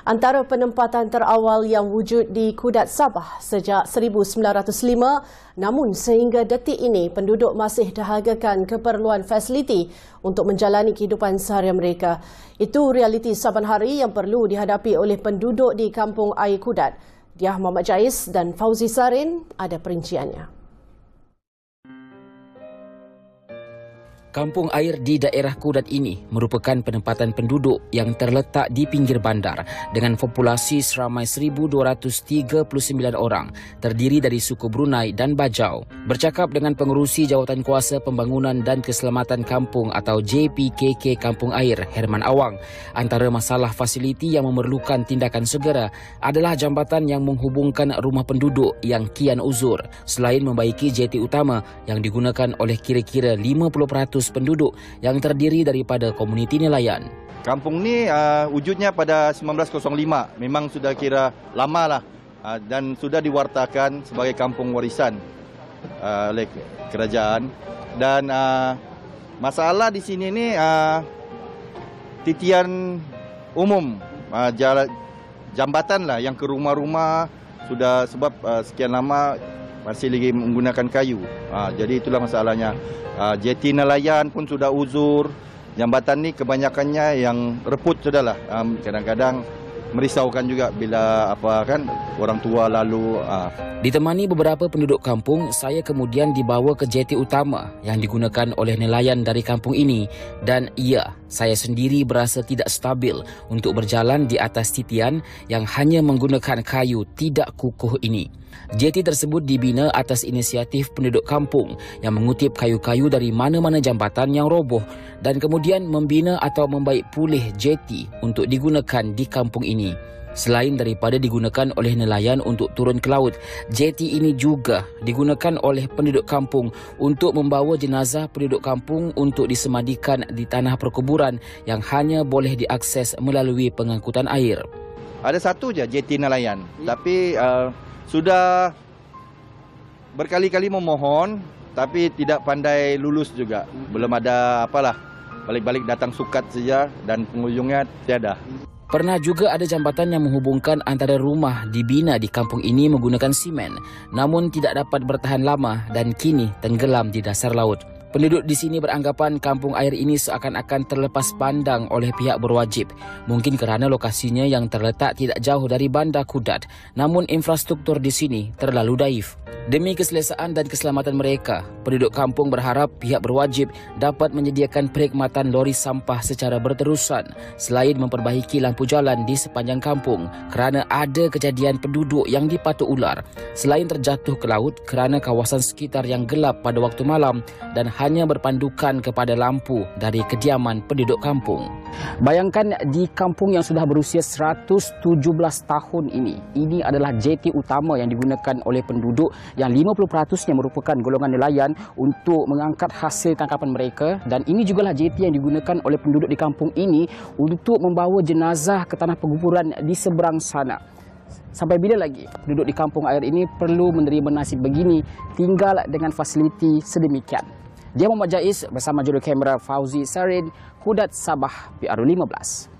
Antara penempatan terawal yang wujud di Kudat Sabah sejak 1905, namun sehingga detik ini penduduk masih dahagakan keperluan fasiliti untuk menjalani kehidupan seharian mereka. Itu realiti saban hari yang perlu dihadapi oleh penduduk di Kampung Air Kudat. Diah Muhammad Jais dan Fauzi Sarin ada perinciannya. Kampung air di daerah Kudat ini merupakan penempatan penduduk yang terletak di pinggir bandar dengan populasi seramai 1,239 orang, terdiri dari suku Brunei dan Bajau. Bercakap dengan pengerusi Jawatan Kuasa Pembangunan dan Keselamatan Kampung atau JPKK Kampung Air, Herman Awang, antara masalah fasiliti yang memerlukan tindakan segera adalah jambatan yang menghubungkan rumah penduduk yang kian uzur, selain membaiki jeti utama yang digunakan oleh kira-kira 50% penduduk yang terdiri daripada komuniti nelayan. Kampung ni wujudnya pada 1905, memang sudah kira lama lah dan sudah diwartakan sebagai kampung warisan oleh kerajaan. Dan masalah di sini ni titian umum, jambatan lah yang ke rumah-rumah sudah sebab sekian lama masih lagi menggunakan kayu. Jadi itulah masalahnya. Jeti nelayan pun sudah uzur. Jambatan ni kebanyakannya yang reput sudahlah. Kadang-kadang merisaukan juga bila orang tua lalu. Ditemani beberapa penduduk kampung, saya kemudian dibawa ke jeti utama yang digunakan oleh nelayan dari kampung ini, dan saya sendiri berasa tidak stabil untuk berjalan di atas titian yang hanya menggunakan kayu tidak kukuh ini. Jeti tersebut dibina atas inisiatif penduduk kampung yang mengutip kayu-kayu dari mana-mana jambatan yang roboh dan kemudian membina atau membaik pulih jeti untuk digunakan di kampung ini. Selain daripada digunakan oleh nelayan untuk turun ke laut, jeti ini juga digunakan oleh penduduk kampung untuk membawa jenazah penduduk kampung untuk disemadikan di tanah perkuburan yang hanya boleh diakses melalui pengangkutan air. Ada satu je jeti nelayan, tapi sudah berkali-kali memohon tapi tidak pandai lulus juga. Belum ada balik-balik datang sukat saja dan penghujungnya tiada. Pernah juga ada jambatan yang menghubungkan antara rumah dibina di kampung ini menggunakan simen, namun tidak dapat bertahan lama dan kini tenggelam di dasar laut. Penduduk di sini beranggapan kampung air ini seakan-akan terlepas pandang oleh pihak berwajib. Mungkin kerana lokasinya yang terletak tidak jauh dari bandar Kudat, namun infrastruktur di sini terlalu daif. Demi keselesaan dan keselamatan mereka, penduduk kampung berharap pihak berwajib dapat menyediakan perkhidmatan lori sampah secara berterusan selain memperbaiki lampu jalan di sepanjang kampung kerana ada kejadian penduduk yang dipatut ular, selain terjatuh ke laut kerana kawasan sekitar yang gelap pada waktu malam dan hanya berpandukan kepada lampu dari kediaman penduduk kampung. Bayangkan di kampung yang sudah berusia 117 tahun ini adalah jeti utama yang digunakan oleh penduduk yang 50%-nya merupakan golongan nelayan untuk mengangkat hasil tangkapan mereka, dan ini jugalah jeti yang digunakan oleh penduduk di kampung ini untuk membawa jenazah ke tanah penguburan di seberang sana. Sampai bila lagi penduduk di kampung air ini perlu menerima nasib begini, tinggal dengan fasiliti sedemikian? Dia Muhammad Jais bersama juru kamera Fauzi Sarin, Kudat Sabah, PRU 15.